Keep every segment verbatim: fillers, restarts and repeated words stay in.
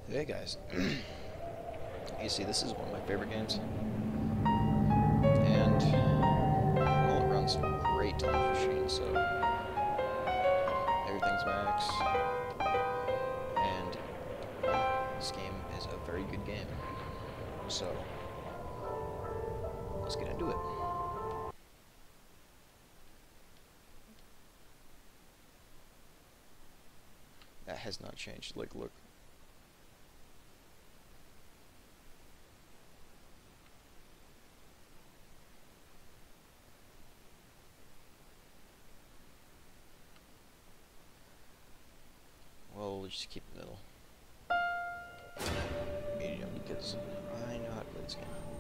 Hey guys, you see, this is one of my favorite games, and well, it runs great on the machine, so everything's max, and this game is a very good game, so let's get into it. That has not changed. Like, look. Well, we'll just keep it middle. Medium, because I know how to play this game.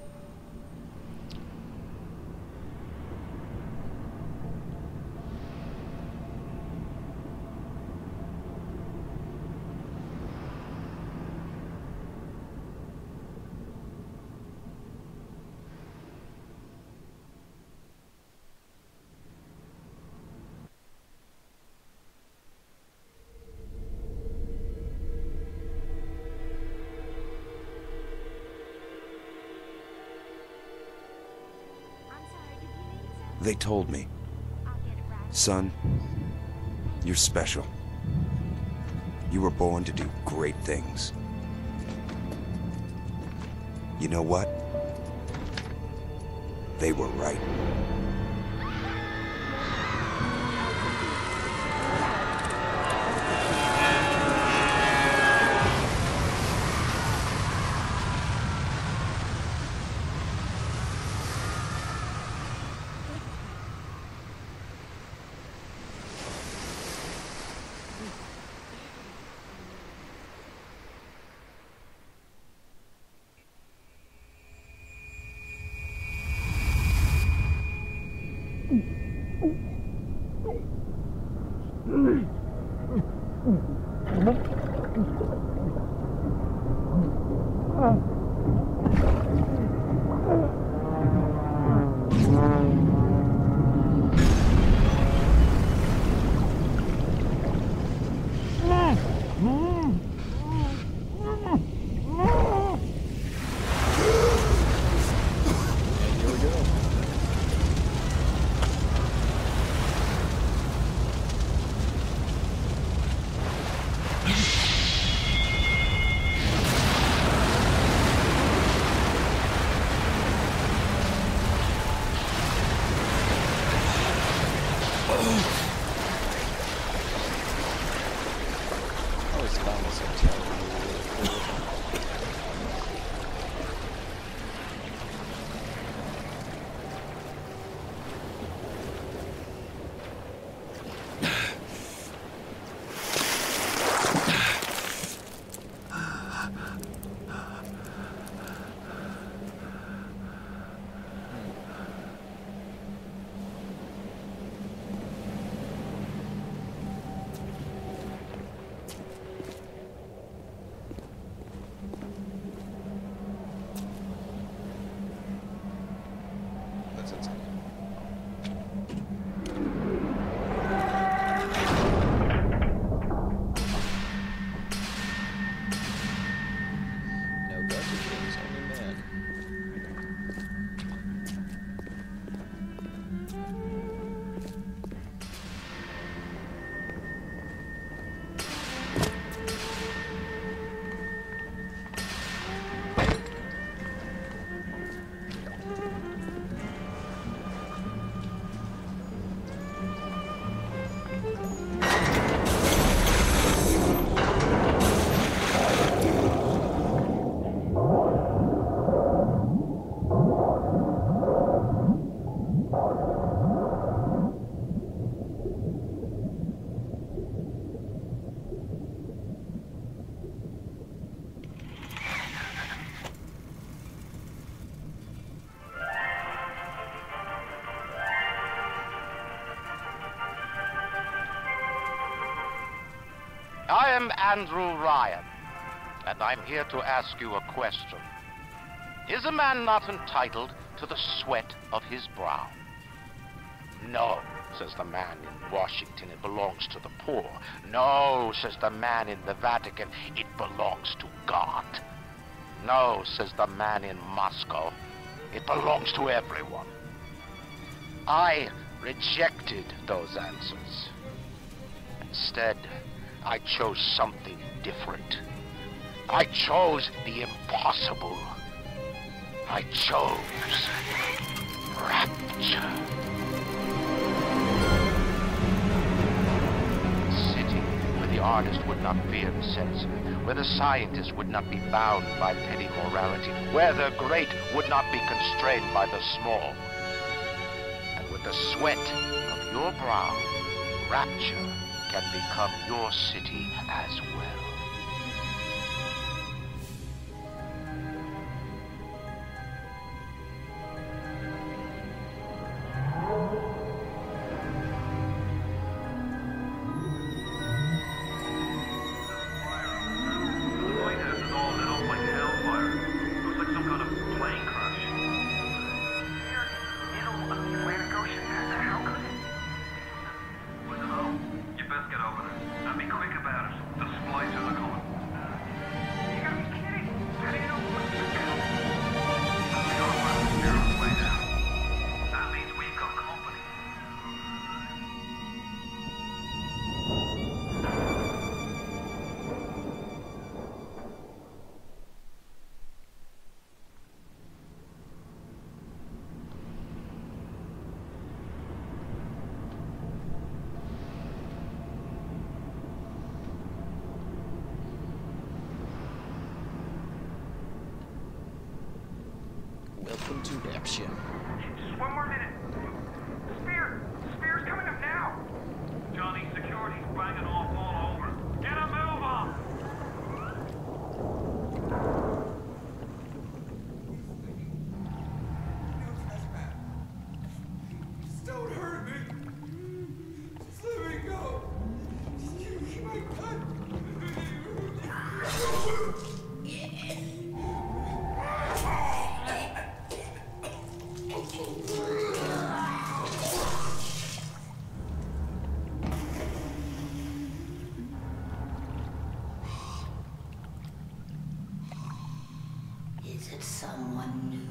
They told me, son, you're special. You were born to do great things. You know what? They were right. I am Andrew Ryan, and I'm here to ask you a question. Is a man not entitled to the sweat of his brow? No. says the man in Washington, it belongs to the poor. No, says the man in the Vatican, it belongs to God. No, says the man in Moscow, it belongs to everyone. I rejected those answers. Instead, I chose something different. I chose the impossible. I chose rapture. A city where the artist would not fear the censor, where the scientist would not be bound by petty morality, where the great would not be constrained by the small. And with the sweat of your brow, rapture can become your city as well. Welcome to Rapture. Just one more minute. The spear! The spear's coming up now! Johnny, security's banging off all over. Get a move on! Just don't hurt me. Just let me go. Just give me my gun. Is it someone new?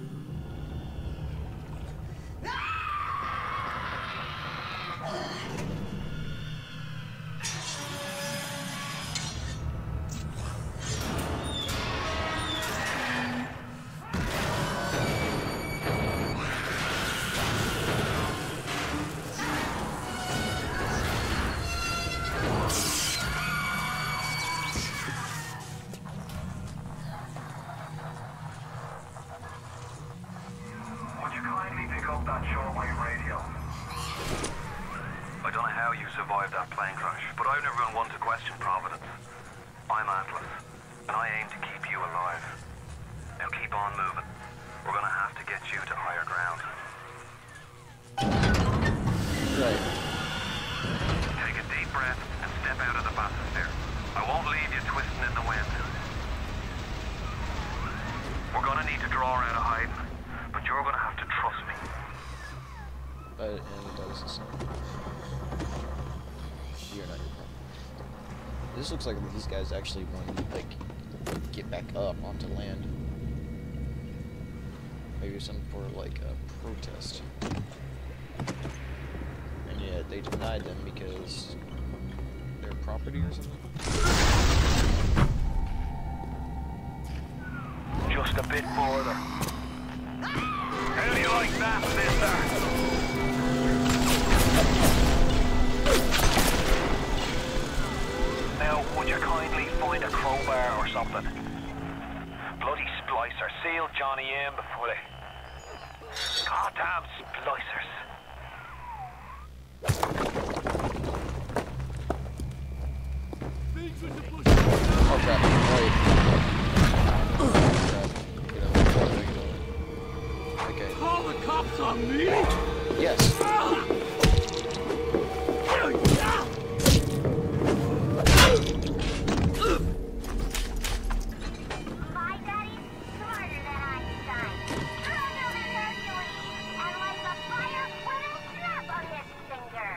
Would you kindly pick up that shortwave radio? I don't know how you survived that plane crash, but I've never been one to question Providence. I'm Atlas, and I aim to keep you alive. Now keep on moving. We're gonna have to get you to higher ground. Right. Take a deep breath and step out of the bathysphere. I won't leave you twisting in the wind. We're gonna need to draw her out of hiding, but you're gonna have to trust me. But and it does the same. You're not your problem. This looks like these guys actually want to like get back up onto land. Maybe some for like a protest. And yet they denied them because their property or something. Just a bit further. How do you like that, mister? Now, would you kindly find a crowbar or something? Bloody splicer. Seal Johnny in before they... Goddamn splicers. Oh crap, right. Oh, crap. Get over, get over, get over. Okay. Call the cops on me? Yes. My daddy's smarter than Einstein. Stronger than Hercules. And like a fire with a snap on his finger.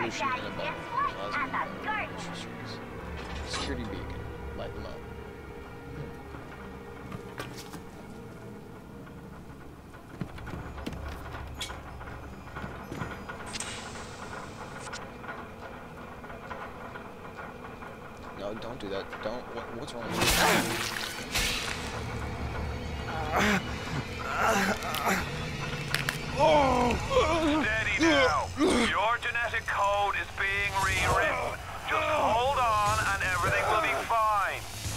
pollution Daddy, in a guess bubble. what? Plasma At the garden. grocery stores. Security beacon. Light them up. No, don't do that. Don't. What, what's wrong with Steady now. Your genetic code is being rewritten. Just hold on and everything will be fine.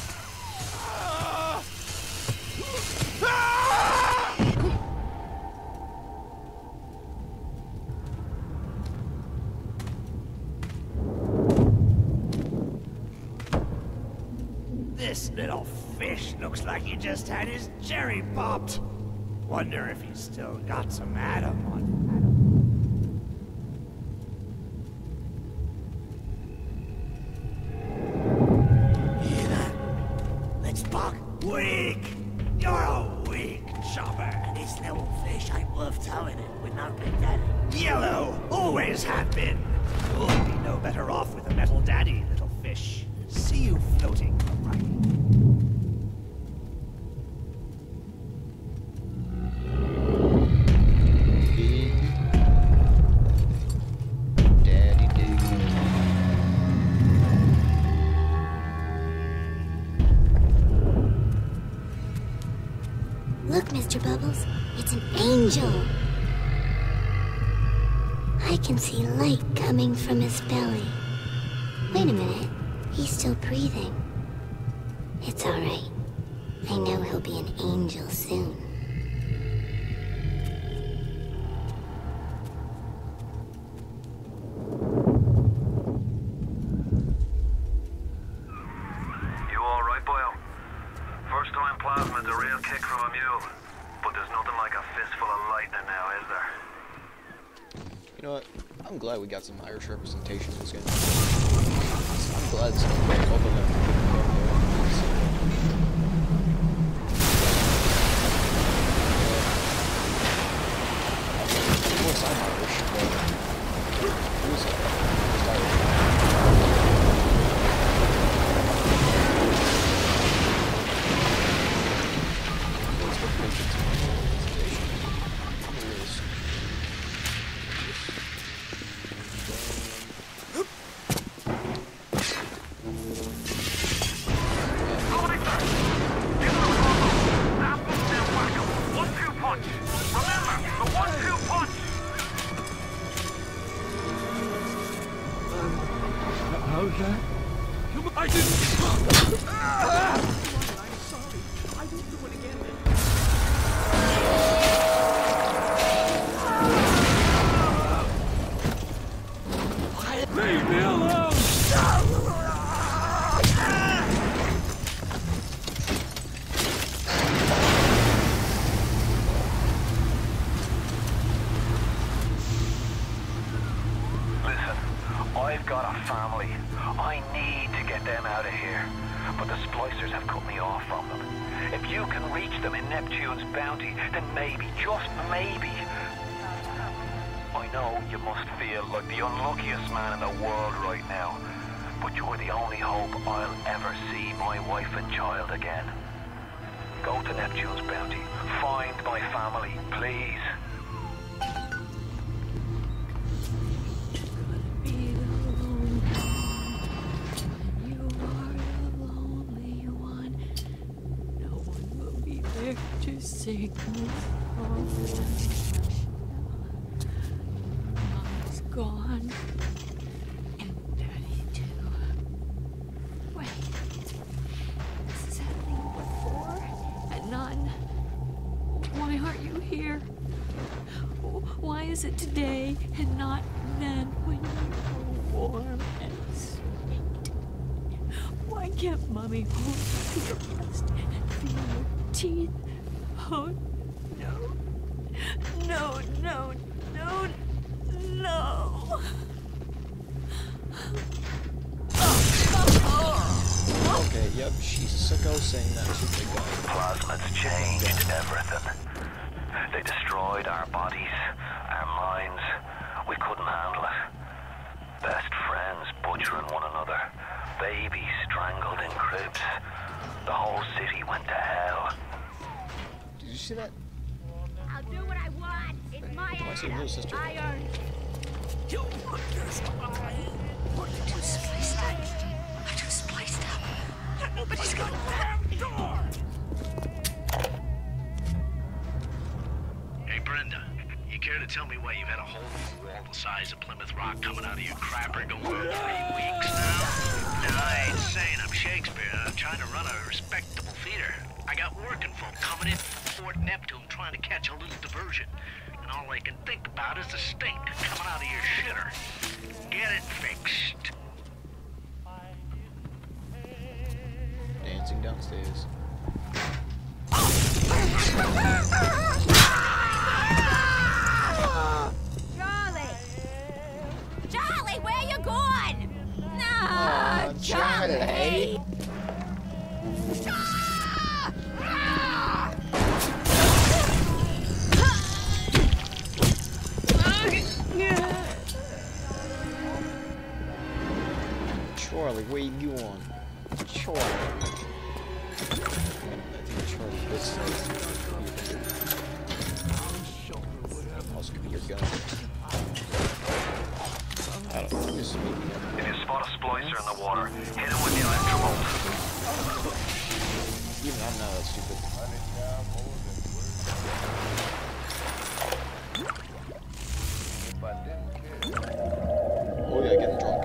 This little fish looks like he just had his cherry popped. Wonder if he's still got some Adam on him. Hear that? Let's buck. Weak! You're a weak chopper. This little fish ain't worth towing it with no big daddy. Yellow! Always have been. You'll be no better off with a metal daddy, little fish. See you floating right. Big Daddy Dig. Look, Mister Bubbles, it's an angel. I can see light coming from his belly. Wait a minute, he's still breathing. It's all right. I know he'll be an angel soon. You alright, boyo? First time plasma's a real kick from a mule. But there's nothing like a fistful of lightning now, is there? You know what? I'm glad we got some Irish representation in this game. I'm glad some both of them. Of course, I'm Irish, but who's just Irish? What's the point of this representation? There is. How's that? Come on, I didn't. I'm sorry. I won't do it again. Leave me alone! Listen, I've got a family. I need to get them out of here. But the splicers have cut me off from them. If you can reach them in Neptune's bounty, then maybe, just maybe... I know you must feel like the unluckiest man in the world right now. But you're the only hope I'll ever see my wife and child again. Go to Neptune's bounty. Find my family, please. Be alone. You are the lonely one. No one will be there to sing this song. Mom's gone. And Daddy too. Wait. This is happening before and none. Why aren't you here? Why is it today and not then when you were warm and sweet? Why can't Mommy hold you to your breast and feel your teeth? Oh, no. No, no, no, no. Okay, yep, she's a sicko saying that she's a guy. Plasma's changed everything. They destroyed our bodies, our minds. We couldn't handle it. see that? I'll do what I want. It's my I see your little sister. I earned it. You want this body? What are you spliced up? Are you spliced up? Nobody's got a damn door! Hey, Brenda, you care to tell me why you've had a hole in the wall the size of Plymouth Rock coming out of your crapper going on three weeks now? Now, I ain't saying I'm Shakespeare. I'm trying to run a respectable theater. I got working folk coming in from Fort Neptune trying to catch a little diversion. And all I can think about is the stink coming out of your shitter. Get it fixed. Dancing downstairs. Charlie! Charlie, where you going? No, Aw, Charlie. Charlie, where you going? Charlie. I think Charlie this side. I'll scoop your gun. I don't know. This is maybe. If you spot a splicer in the water, hit him with the electrobolt. Even I'm not that stupid. Oh yeah, getting drunk.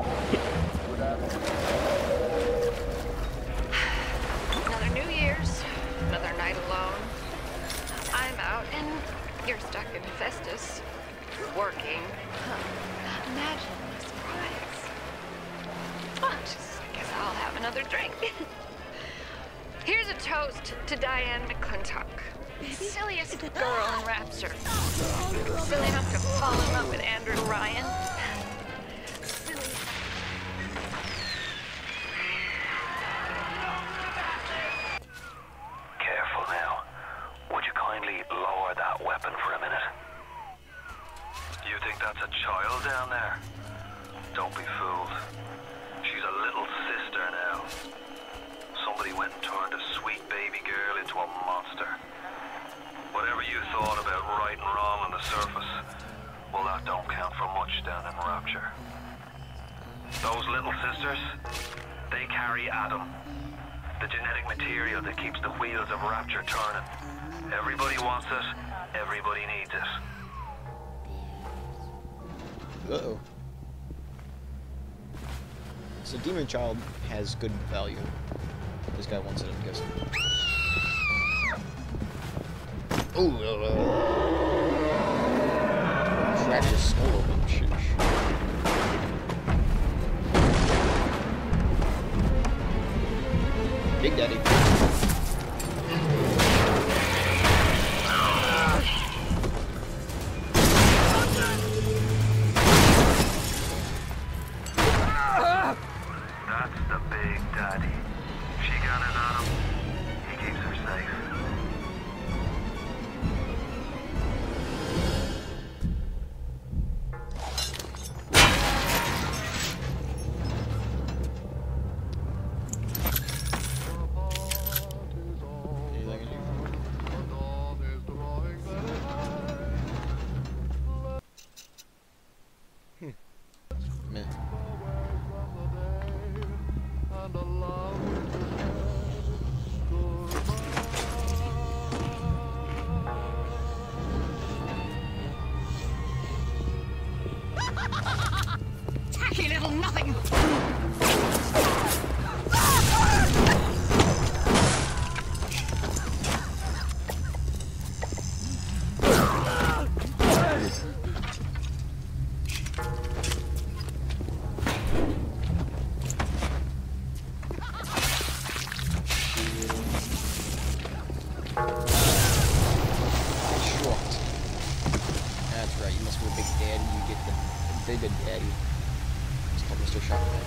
Another New Year's, another night alone. I'm out and you're stuck in Festus, working. Huh. Imagine the surprise. Oh, just guess I'll have another drink. Here's a toast to Diane McClintock, silliest girl in Rapture. Silly enough to fall in love with Andrew Ryan. Silly. Careful now. Would you kindly lower that weapon for a minute? You think that's a child down there? Don't be fooled. She's a little sister now. Somebody went and turned a sweet baby girl into a monster. Whatever you thought about right and wrong on the surface, well, that don't count for much down in Rapture. Those little sisters, they carry Adam, the genetic material that keeps the wheels of Rapture turning. Everybody wants it, everybody needs it. Uh-oh. So Demon Child has good value. This guy wants it, I'm guessing. Ooh, uh, crack his skull open, sheesh. Big Daddy. That's the Big Daddy. She got it on him. He keeps her safe. Meh. Tacky little nothing! That's right, you must be a Big Daddy, you get the Big Daddy. It's called Mister Shockman.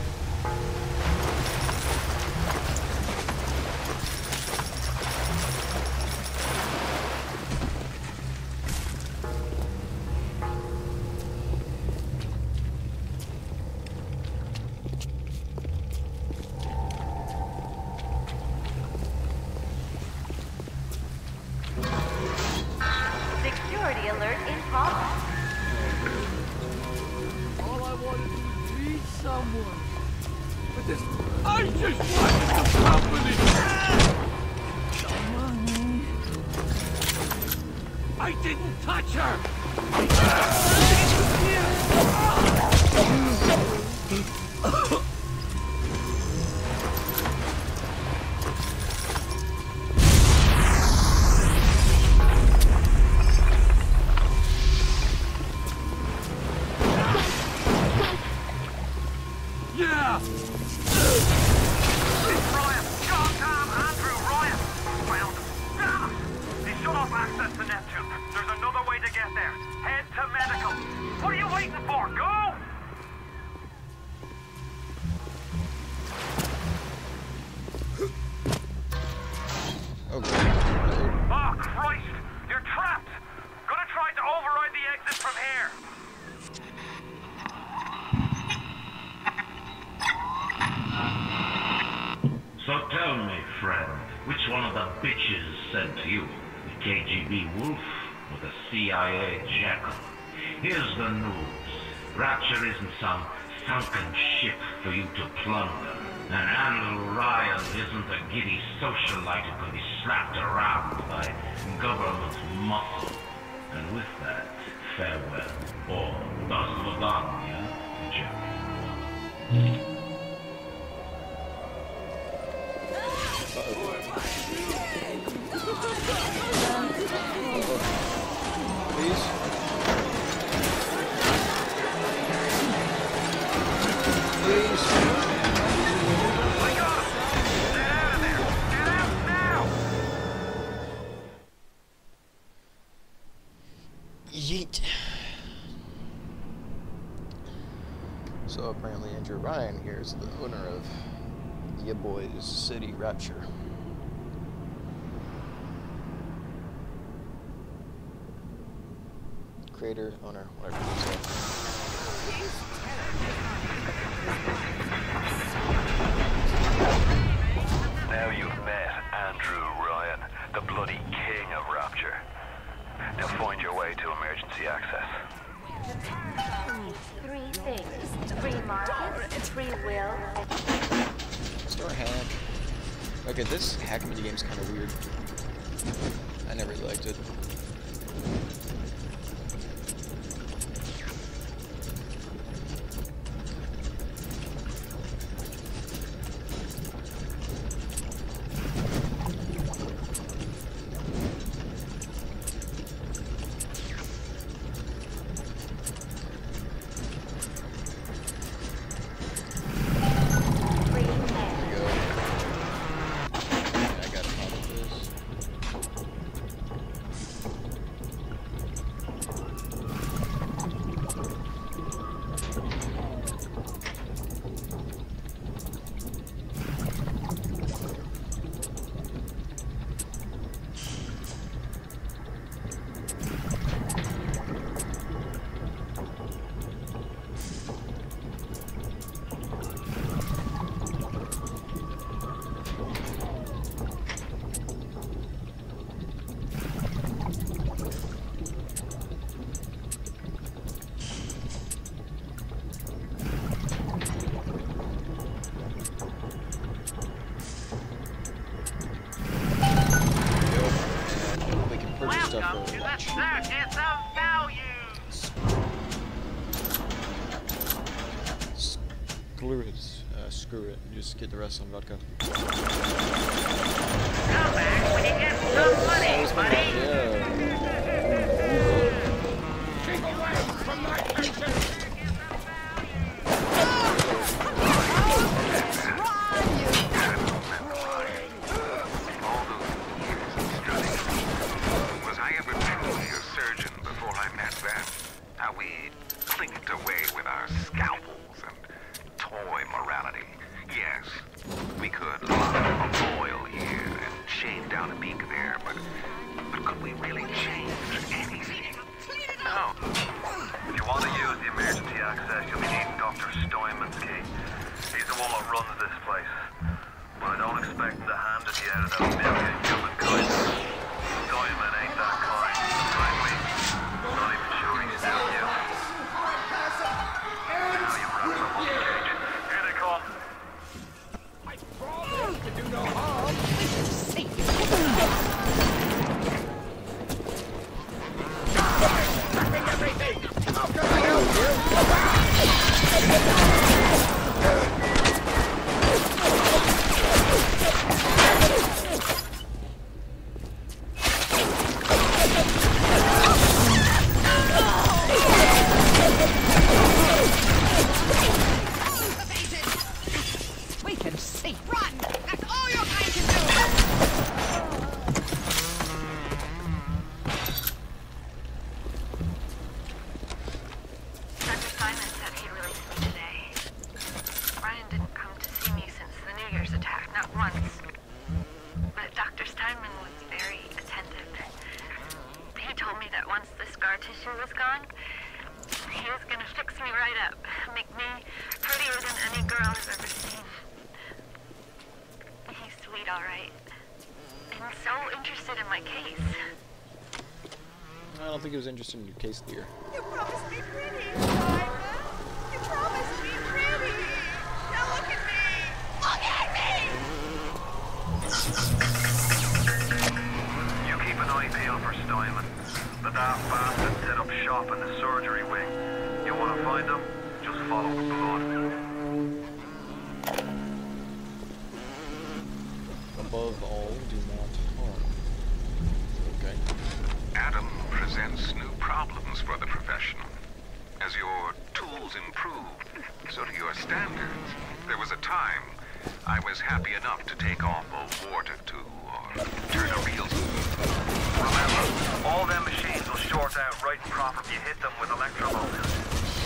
someone. But this, I just wanted some company. Someone. I didn't touch her. Yeah! It's Ryan! John, Tom, Andrew, Ryan! Well, damn it! They shut off access to Neptune. There's another way to get there. Head to medical. What are you waiting for? Go! Okay. Oh, Christ! You're trapped! Gonna try to override the exit from here. So tell me, friend, which one of the bitches sent you? The K G B wolf or the C I A jackal? Here's the news. Rapture isn't some sunken ship for you to plunder. And Andrew Ryan isn't a giddy socialite who can be slapped around by government muscle. And with that, farewell. Or das Vidania, jackal. Please? Please? I got him! Get out of there! Get out now! Yeet. So apparently Andrew Ryan here is the owner of Ya Boy's City Rapture. Creator, owner, whatever you say. Now you've met Andrew Ryan, the bloody king of Rapture. Now find your way to emergency access. Three things. Free market, free will, Store hack. Okay, this hack minigame's kind of weird. I never really liked it. Welcome to the circus of values! Screw it. Uh, screw it. Just get the rest on vodka. Come back when you get some money, buddy! Keep away from my patient! We clinked away with our scalpels and toy morality. Yes, we could lock a boil here and shave down a beak there, but, but could we really change anything? No. If you want to use the emergency access, you'll be needing Doctor Stoyman's key. He's the one that runs this place. But I don't expect him to hand it to you out of that million human coins. Stoyman ain't that kind, frankly. Not even sure he's down you. Now you've wrapped up on the cage. prettier than any girl I've ever seen. He's sweet, all right. And so interested in my case. I don't think he was interested in your case, dear. You promised me pretty, Simon. You promised me pretty. Now look at me. Look at me. You keep an eye peeled for Steinman. The daft bastard set up shop in the surgery wing. You want to find him? Just follow the blood. Above all, do not harm. Okay. Adam presents new problems for the professional. As your tools improve, so do your standards. There was a time I was happy enough to take off a wart or two, or turn a reel. Remember, all them machines will short out right and proper if you hit them with electro motors.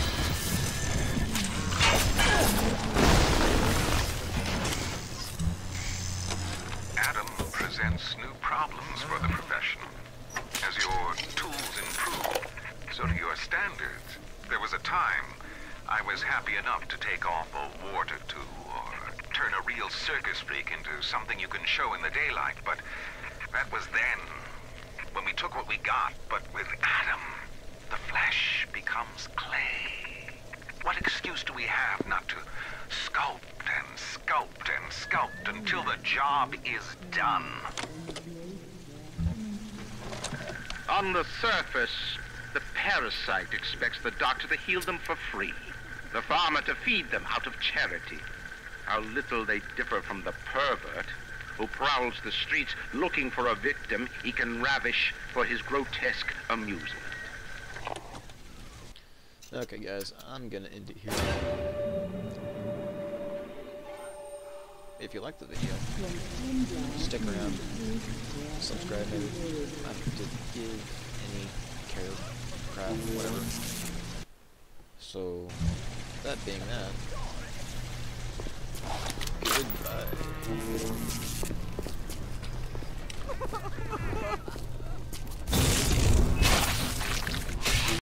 Adam presents new problems for the professional. As your tools improve, so do your standards. There was a time I was happy enough to take off a wart or two, or turn a real circus freak into something you can show in the daylight, but that was then, when we took what we got. But with Adam, the flesh becomes clay. What excuse do we have not to sculpt and sculpt and sculpt until the job is done? On the surface, the parasite expects the doctor to heal them for free, the farmer to feed them out of charity. How little they differ from the pervert who prowls the streets looking for a victim he can ravish for his grotesque amusement. Okay, guys, I'm gonna end it here. If you liked the video, stick around, subscribe maybe. I don't have to give any care, crap, whatever. So, that being that,